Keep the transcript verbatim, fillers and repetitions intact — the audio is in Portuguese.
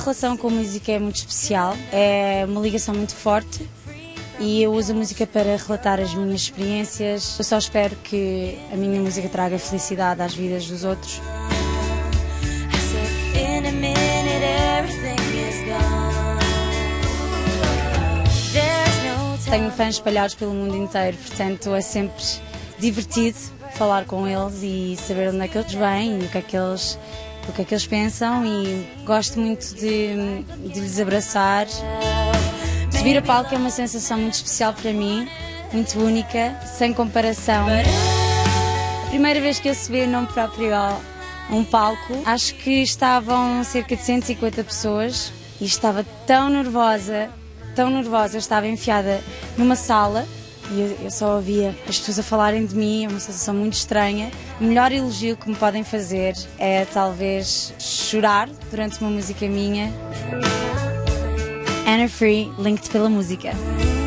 relação com a música é muito especial, é uma ligação muito forte e eu uso a música para relatar as minhas experiências. Eu só espero que a minha música traga felicidade às vidas dos outros. Tenho fãs espalhados pelo mundo inteiro, portanto é sempre divertido falar com eles e saber onde é que eles vêm e o que é que eles, o que é que eles pensam, e gosto muito de, de lhes abraçar. Subir a palco é uma sensação muito especial para mim, muito única, sem comparação. A primeira vez que eu subi em nome próprio a um palco, acho que estavam cerca de cento e cinquenta pessoas e estava tão nervosa, tão nervosa, eu estava enfiada numa sala e eu, eu só ouvia as pessoas a falarem de mim, é uma sensação muito estranha. O melhor elogio que me podem fazer é talvez chorar durante uma música minha. Anna Free, linked pela música.